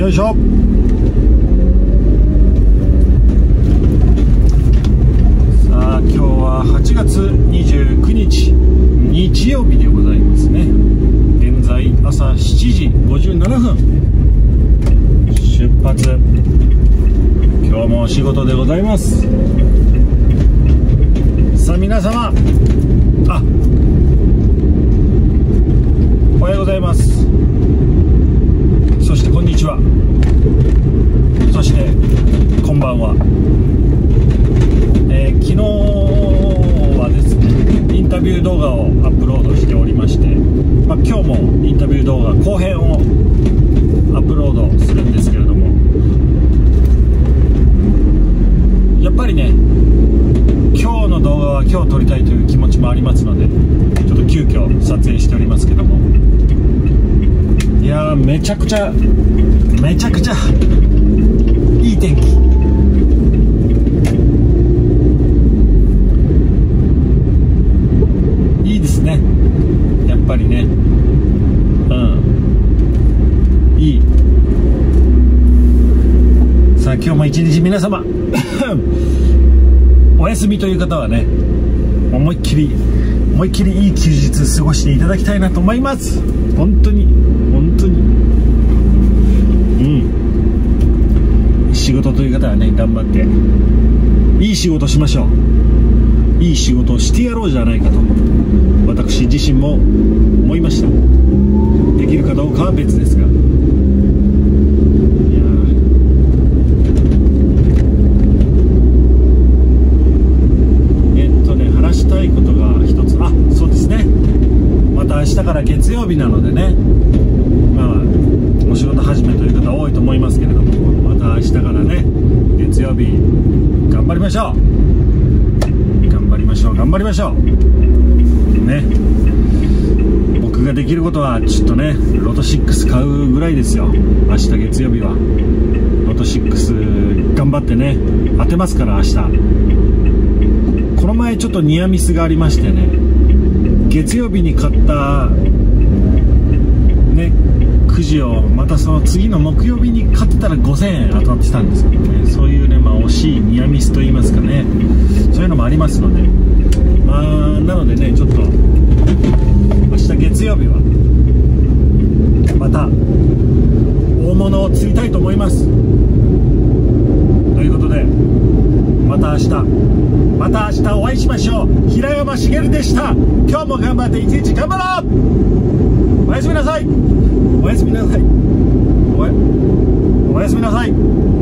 いしょ。さあ今日は8月29日日曜日でございますね。現在朝7時57分出発。今日もお仕事でございます。さあ皆様、おはようございます。そしてこんにちは。そしてこんばんは。昨日はですね、インタビュー動画をアップロードしておりまして、今日もインタビュー動画後編をアップロードするんですけれども、やっぱりね、今日の動画は今日撮りたいという気持ちもありますので、ちょっと急遽撮影しておりますけども、いやーめちゃくちゃいい天気。いいですね、やっぱりね。いい。さあ今日も一日皆様お休みという方はね、思いっきりいい休日過ごしていただきたいなと思います。本当に仕事という方はね、頑張っていい仕事しましょう。いい仕事をしてやろうじゃないかと私自身も思いました。できるかどうかは別ですが、話したいことが一つ。そうですね、また明日から月曜日なのでね、お仕事始めという方多いと思いますけれども、また明日からね、月曜日頑張りましょうね。僕ができることはちょっとね、ロト6買うぐらいですよ。明日月曜日はロト6頑張ってね、当てますから明日。この前ちょっとニアミスがありましてね、月曜日に買ったねくじをまたその次の木曜日に買ってたら5000円当たってたんですけどね、そういうね、惜しいニアミスといいますかね、そういうのもありますので、なのでね、ちょっと明日月曜日はまた大物を釣りたいと思います。ということで、また明日お会いしましょう。平山茂でした。今日も頑張って一日頑張ろう。おやすみなさい。おやすみなさい。